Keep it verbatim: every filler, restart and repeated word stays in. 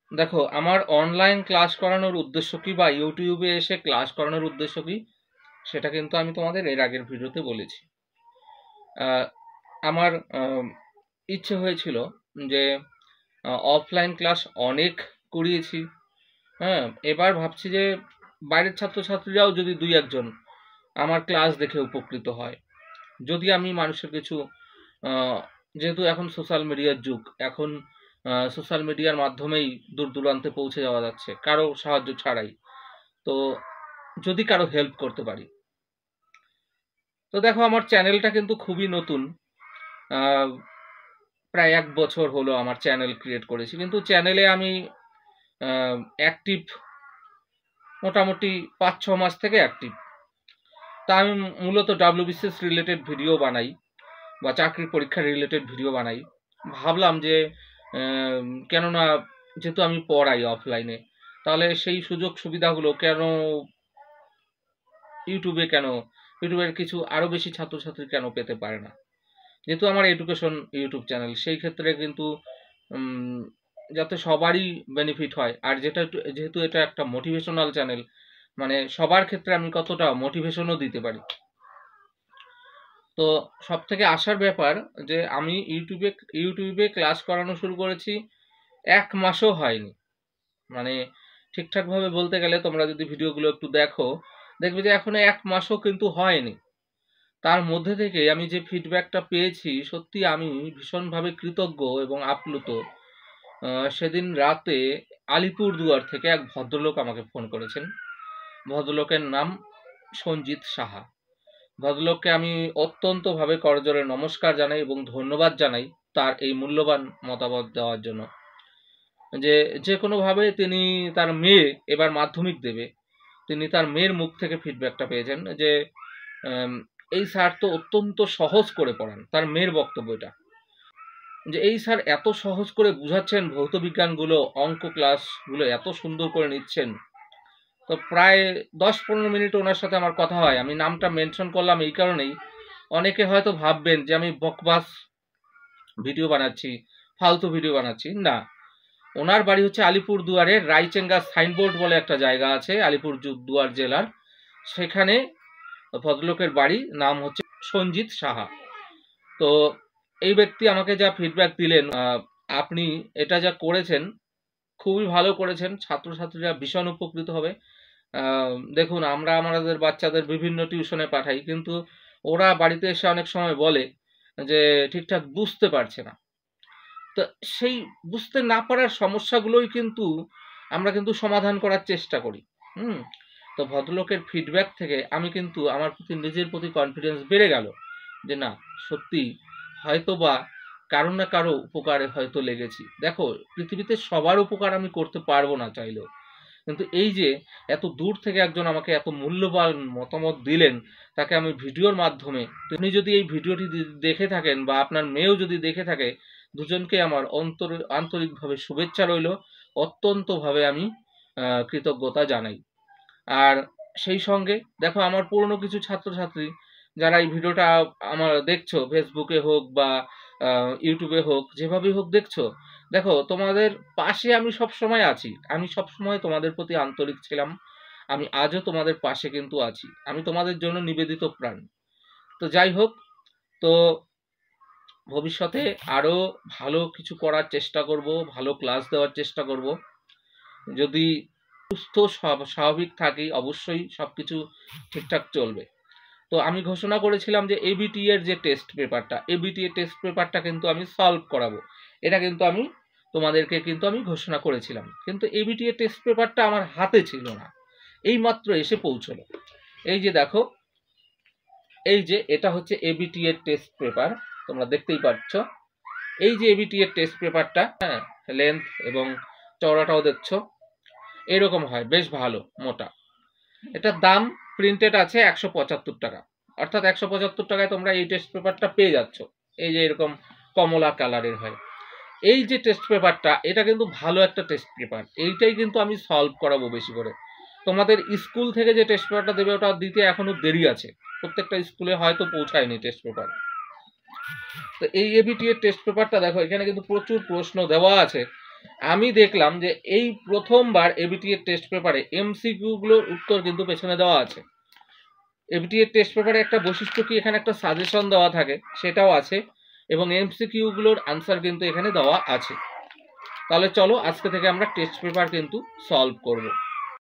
দেখো, আমার online class করানোর উদ্দেশ্য কি বা ইউটিউবে এসে ক্লাস করানোর উদ্দেশ্য কি, সেটা কিন্তু আমি তোমাদের এর আগের ভিডিওতে বলেছি। আহ, আমার আহ, ইচ্ছে হয়েছিল যে অফলাইন ক্লাস অনেক করিয়েছি। হ্যাঁ, এবার ভাবছি যে বাইরের ছাত্রছাত্রীরাও যদি দুই একজন আমার ক্লাস দেখে উপকৃত হয়, যদি আমি মানুষের কিছু আহ, যেহেতু এখন সোশ্যাল মিডিয়ার যুগ, এখন সোশ্যাল মিডিয়ার মাধ্যমেই দূর দূরান্তে পৌঁছে যাওয়া যাচ্ছে কারো সাহায্য ছাড়াই। তো যদি কারো হেল্প করতে পারি, তো দেখো আমার চ্যানেলটা কিন্তু খুবই নতুন। আহ, প্রায় এক বছর হলো আমার চ্যানেল ক্রিয়েট করেছি, কিন্তু চ্যানেলে আমি অ্যাক্টিভ মোটামুটি পাঁচ ছ মাস থেকে অ্যাক্টিভ। তা আমি মূলত ডাব্লিউবিসিএস রিলেটেড ভিডিও বানাই বা চাকরির পরীক্ষা রিলেটেড ভিডিও বানাই। ভাবলাম যে আহ, কেননা যেহেতু আমি পড়াই অফলাইনে, তাহলে সেই সুযোগ সুবিধাগুলো কেন ইউটিউবে কেন ইউটিউবের কিছু আরো বেশি ছাত্রছাত্রী কেন পেতে পারে না। যেহেতু আমার এডুকেশন ইউটিউব চ্যানেল, সেই ক্ষেত্রে কিন্তু উম, যাতে সবারই বেনিফিট হয়। আর যেটা একটু- যেহেতু এটা একটা মোটিভেশনাল চ্যানেল, মানে সবার ক্ষেত্রে আমি কতটা মোটিভেশনও দিতে পারি। তো সব থেকে আসার ব্যাপার যে আমি ইউটিউবে ইউটিউবে ক্লাস করানো শুরু করেছি, এক মাসও হয়নি। মানে ঠিকঠাকভাবে বলতে গেলে তোমরা যদি ভিডিওগুলো একটু দেখো, দেখবে যে এখনো এক মাসও কিন্তু হয়নি। তার মধ্যে থেকে আমি যে ফিডব্যাকটা পেয়েছি, সত্যি আমি ভীষণভাবে কৃতজ্ঞ এবং আপ্লুত। আহ, সেদিন রাতে আলিপুরদুয়ার থেকে এক ভদ্রলোক আমাকে ফোন করেছেন। ভদ্রলোকের নাম সঞ্জিত সাহা। ভদ্রলোককে আমি অত্যন্তভাবে করজোড়ে নমস্কার জানাই এবং ধন্যবাদ জানাই তার এই মূল্যবান মতামত দেওয়ার জন্য। যে যে কোনোভাবে তিনি, তার মেয়ে এবার মাধ্যমিক দেবে, তিনি তার মেয়ের মুখ থেকে ফিডব্যাকটা পেয়েছেন যে আম, এই স্যার তো অত্যন্ত সহজ করে পড়ান। তার মেয়ের বক্তব্য এটা, যে এই স্যার এত সহজ করে বুঝাচ্ছেন, ভৌত বিজ্ঞানগুলো, অঙ্ক ক্লাসগুলো এত সুন্দর করে নিচ্ছেন। তো প্রায় দশ পনেরো মিনিট ওনার সাথে আমার কথা হয়। আমি নামটা মেনশন করলাম এই কারণেই, অনেকে হয়তো ভাববেন যে আমি বকবাস ভিডিও বানাচ্ছি, ফালতু ভিডিও বানাচ্ছি। না, ওনার বাড়ি হচ্ছে আলিপুর দুয়ারের রাইচেঙ্গা সাইনবোর্ড বলে একটা জায়গা আছে আলিপুর দুয়ার জেলার, সেখানে ভদ্রলোকের বাড়ি, নাম হচ্ছে সঞ্জিত সাহা। তো এই ব্যক্তি আমাকে যা ফিডব্যাক দিলেন, আহ, আপনি এটা যা করেছেন খুবই ভালো করেছেন, ছাত্রছাত্রীরা ভীষণ উপকৃত হবে। আহ, দেখুন, আমরা আমাদের বাচ্চাদের বিভিন্ন টিউশনে পাঠাই, কিন্তু ওরা বাড়িতে এসে অনেক সময় বলে যে ঠিকঠাক বুঝতে পারছে না। তো সেই বুঝতে না পারার সমস্যাগুলোই কিন্তু আমরা কিন্তু সমাধান করার চেষ্টা করি। হুম। তো ভদ্রলোকের ফিডব্যাক থেকে আমি কিন্তু আমার প্রতি, নিজের প্রতি কনফিডেন্স বেড়ে গেল যে না, সত্যি হয়তো বা কারো না কারো উপকারে হয়তো লেগেছি। দেখো, পৃথিবীতে সবার উপকার আমি করতে পারবো না চাইলেও, কিন্তু এই যে এত দূর থেকে একজন আমাকে এত মূল্যবান মতামত দিলেন, তাকে আমি ভিডিওর মাধ্যমে, তিনি যদি এই ভিডিওটি দেখে থাকেন বা আপনার মেয়েও যদি দেখে থাকে, দুজনকে আমার অন্তর আন্তরিকভাবে শুভেচ্ছা রইল, অত্যন্তভাবে আমি আহ, কৃতজ্ঞতা জানাই। আর সেই সঙ্গে দেখো, আমার পুরনো কিছু ছাত্রছাত্রী যারা এই ভিডিওটা আমার দেখছো, ফেসবুকে হোক বা আহ, ইউটিউবে হোক, যেভাবেই হোক দেখছো, দেখো তোমাদের পাশে আমি সব সময় আছি। আমি সব সময় তোমাদের প্রতি আন্তরিক ছিলাম, আমি আজও তোমাদের পাশে কিন্তু আছি। আমি তোমাদের জন্য নিবেদিত প্রাণ। তো যাই হোক, তো ভবিষ্যতে আরো ভালো কিছু করার চেষ্টা করব, ভালো ক্লাস দেওয়ার চেষ্টা করব। যদি সুস্থ স্বাভাবিক থাকি, অবশ্যই সবকিছু ঠিকঠাক চলবে। তো আমি ঘোষণা করেছিলাম যে এবিটি এর যে টেস্ট পেপারটা, এবিটি এর টেস্ট পেপারটা কিন্তু আমি সলভ করাবো। এটা কিন্তু আমি তোমাদেরকে কিন্তু আমি ঘোষণা করেছিলাম, কিন্তু এবিটি এর টেস্ট পেপারটা আমার হাতে ছিল না, এই মাত্র এসে পৌঁছলো। এই যে দেখো, এই যে এটা হচ্ছে এবিটি এর টেস্ট পেপার, তোমরা দেখতেই পাচ্ছ। এই যে এবিটি এর টেস্ট পেপারটা, হ্যাঁ, লেন্থ এবং চওড়াটাও দেখছো, এরকম হয়, বেশ ভালো মোটা। এটার দাম প্রিন্টেড আছে একশো পঁচাত্তর টাকা, অর্থাৎ একশো পঁচাত্তর টাকায় তোমরা এই টেস্ট পেপারটা পেয়ে যাচ্ছ। এই যে এরকম কমলা কালারের হয় এই যে টেস্ট পেপারটা, এটা কিন্তু ভালো একটা টেস্ট পেপার। এইটাই কিন্তু আমি সলভ করাবো বেশি করে। তোমাদের স্কুল থেকে যে টেস্ট পেপারটা দেবে, ওটা দিতে এখনো দেরি আছে, প্রত্যেকটা স্কুলে হয়তো পৌঁছায়নি টেস্ট পেপার। তো এই এবিটি এর টেস্ট পেপারটা দেখো, এখানে কিন্তু প্রচুর প্রশ্ন দেওয়া আছে, আমি দেখলাম যে এই প্রথমবার এবিটি এর টেস্ট পেপারে এমসিকিউগুলোর উত্তর কিন্তু পেছনে দেওয়া আছে। এবিটি এর টেস্ট পেপারে একটা বৈশিষ্ট্য কি, এখানে একটা সাজেশন দেওয়া থাকে, সেটাও আছে, এবং এমসিকিউগুলোর আনসার কিন্তু এখানে দেওয়া আছে। তাহলে চলো আজকে থেকে আমরা টেস্ট পেপার কিন্তু সলভ করব।